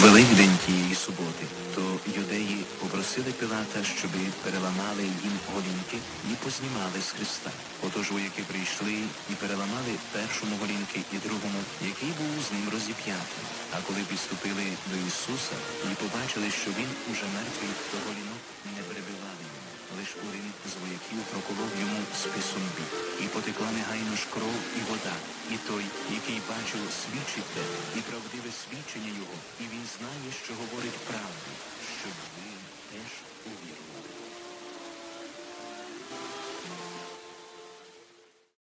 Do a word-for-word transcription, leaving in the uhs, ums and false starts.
Великдень тієї суботи, то юдеї попросили Пилата, щоби переламали їм голінки і познімали з Христа. Отож вояки прийшли і переламали першому голінки і другому, який був з ним розіп'ятий. А коли підступили до Ісуса і побачили, що Він уже мертвий, то голінок не перебивали йому. Лиш один з вояків проколов йому списом бік, і потекла негайно ж кров і вода. І той, який бачив, свідчить те, і правдиве свідчення його, і він знає, що говорить правду, щоб ви теж